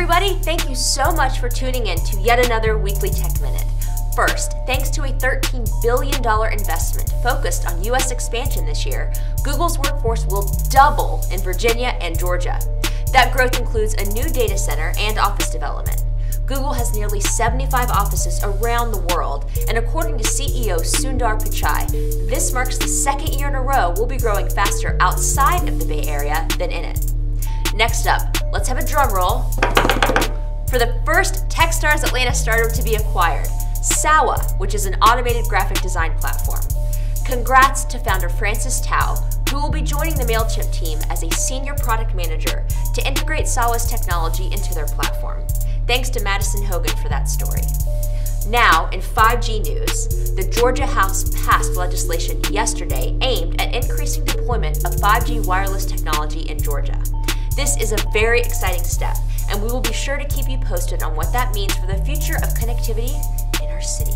everybody, thank you so much for tuning in to yet another Weekly Tech Minute. First, thanks to a $13 billion investment focused on U.S. expansion this year, Google's workforce will double in Virginia and Georgia. That growth includes a new data center and office development. Google has nearly 75 offices around the world, and according to CEO Sundar Pichai, this marks the second year in a row we'll be growing faster outside of the Bay Area than in it. Next up, let's have a drum roll for the first Techstars Atlanta startup to be acquired, Sawa, which is an automated graphic design platform. Congrats to founder Francis Tao, who will be joining the MailChimp team as a senior product manager to integrate Sawa's technology into their platform. Thanks to Madison Hogan for that story. Now, in 5G news, the Georgia House passed legislation yesterday aimed at increasing deployment of 5G wireless technology in Georgia. This is a very exciting step, and we will be sure to keep you posted on what that means for the future of connectivity in our city.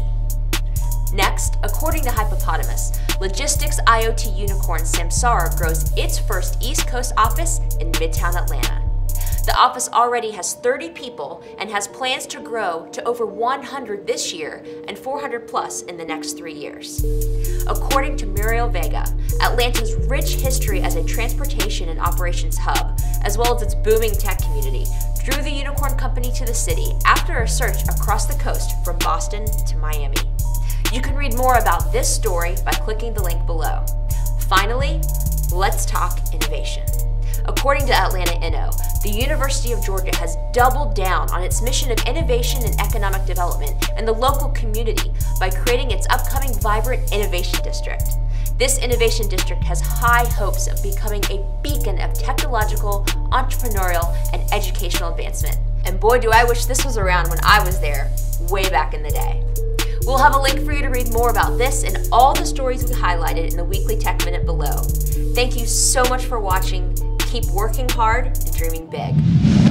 Next, according to Hypopotamus, logistics IoT unicorn Samsara grows its first East Coast office in Midtown Atlanta. The office already has 30 people and has plans to grow to over 100 this year and 400 plus in the next 3 years. According to Muriel Vega, Atlanta's rich history as a transportation and operations hub, as well as its booming tech community, drew the unicorn company to the city after a search across the coast from Boston to Miami. You can read more about this story by clicking the link below. Finally, let's talk innovation. According to Atlanta Inno, the University of Georgia has doubled down on its mission of innovation and economic development in the local community by creating its upcoming Vibrant Innovation District. This innovation district has high hopes of becoming a beacon of technological, entrepreneurial, and educational advancement. And boy, do I wish this was around when I was there, way back in the day. We'll have a link for you to read more about this and all the stories we highlighted in the Weekly Tech Minute below. Thank you so much for watching. Keep working hard and dreaming big.